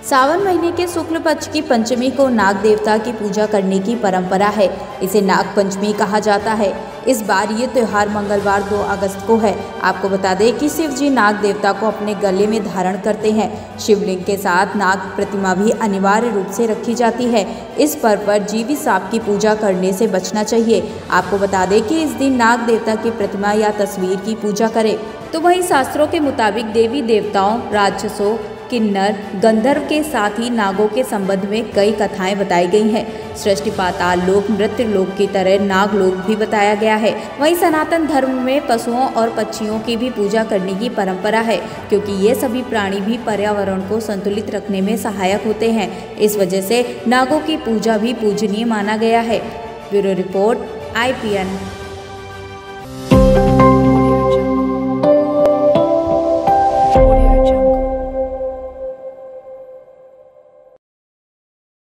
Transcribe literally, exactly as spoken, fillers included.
सावन महीने के शुक्ल पक्ष की पंचमी को नाग देवता की पूजा करने की परंपरा है। इसे नाग पंचमी कहा जाता है। इस बार ये त्यौहार मंगलवार दो अगस्त को है। आपको बता दें कि शिव जी नाग देवता को अपने गले में धारण करते हैं। शिवलिंग के साथ नाग प्रतिमा भी अनिवार्य रूप से रखी जाती है। इस पर्व पर जीवित सांप की पूजा करने से बचना चाहिए। आपको बता दें कि इस दिन नाग देवता की प्रतिमा या तस्वीर की पूजा करें। तो वहीं शास्त्रों के मुताबिक देवी देवताओं, राक्षसों, किन्नर, गंधर्व के साथ ही नागों के संबंध में कई कथाएं बताई गई हैं। सृष्टि पाताल लोक, मृत्यु लोक की तरह नाग लोक भी बताया गया है। वहीं सनातन धर्म में पशुओं और पक्षियों की भी पूजा करने की परंपरा है, क्योंकि ये सभी प्राणी भी पर्यावरण को संतुलित रखने में सहायक होते हैं। इस वजह से नागों की पूजा भी पूजनीय माना गया है। Bureau report, I P N.